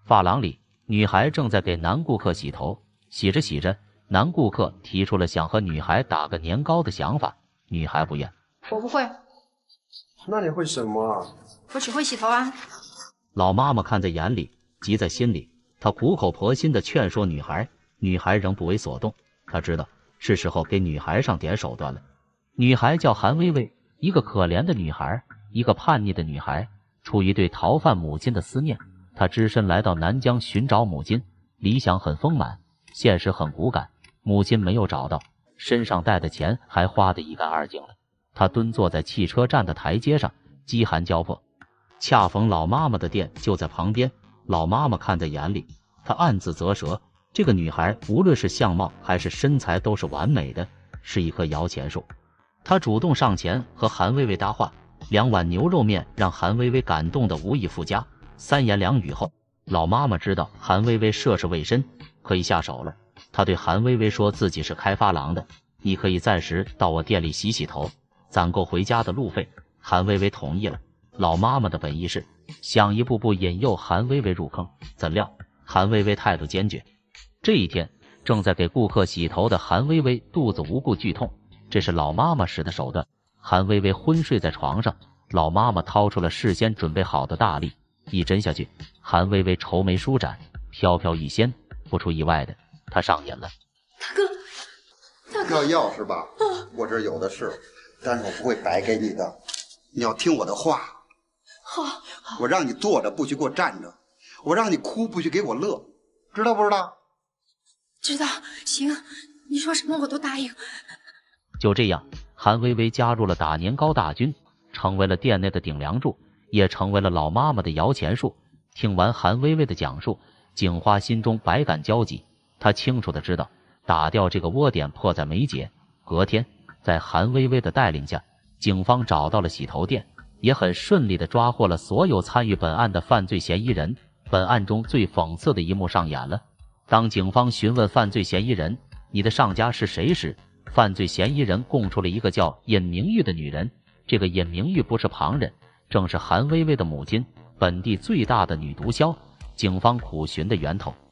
发廊里，女孩正在给男顾客洗头，洗着洗着，男顾客提出了想和女孩打个年糕的想法，女孩不愿。 我不会。 那你会什么啊？ 我只会洗头啊。 老妈妈看在眼里，急在心里，她苦口婆心地劝说女孩，女孩仍不为所动。她知道是时候给女孩上点手段了。女孩叫韩薇薇，一个可怜的女孩，一个叛逆的女孩，出于对逃犯母亲的思念，她只身来到南疆寻找母亲。理想很丰满，现实很骨感，母亲没有找到，身上带的钱还花得一干二净了。她蹲坐在汽车站的台阶上，饥寒交迫。恰逢老妈妈的店就在旁边，老妈妈看在眼里，她暗自啧舌，这个女孩无论是相貌还是身材都是完美的，是一棵摇钱树。她主动上前和韩薇薇搭话，2碗牛肉面让韩薇薇感动得无以复加。3言2语后，老妈妈知道韩薇薇涉世未深，可以下手了。她对韩薇薇说自己是开发廊的，你可以暂时到我店里洗洗头，攒够回家的路费。韩薇薇同意了。老妈妈的本意是想一步步引诱韩薇薇入坑，怎料韩薇薇态度坚决。这一天，正在给顾客洗头的韩薇薇肚子无故剧痛，这是老妈妈使的手段。韩薇薇昏睡在床上，老妈妈掏出了事先准备好的大力，一针下去，韩薇薇愁眉舒展，飘飘欲仙。不出意外的，她上瘾了。 大哥，要是吧，我这儿有的是，但是我不会白给你的，你要听我的话。 好， 我让你坐着，不许给我站着；我让你哭，不许给我乐，知道不知道？ 知道，行，你说什么我都答应。 就这样，韩薇薇加入了打年糕大军，成为了店内的顶梁柱，也成为了老妈妈的摇钱树。听完韩薇薇的讲述，警花心中百感交集，她清楚地知道打掉这个窝点迫在眉睫。隔天，在韩薇薇的带领下，警方找到了洗头店，也很顺利地抓获了所有参与本案的犯罪嫌疑人。本案中最讽刺的一幕上演了。当警方询问犯罪嫌疑人你的上家是谁时，犯罪嫌疑人供出了一个叫尹明玉的女人。这个尹明玉不是旁人，正是韩薇薇的母亲，本地最大的女毒枭。警方苦寻的源头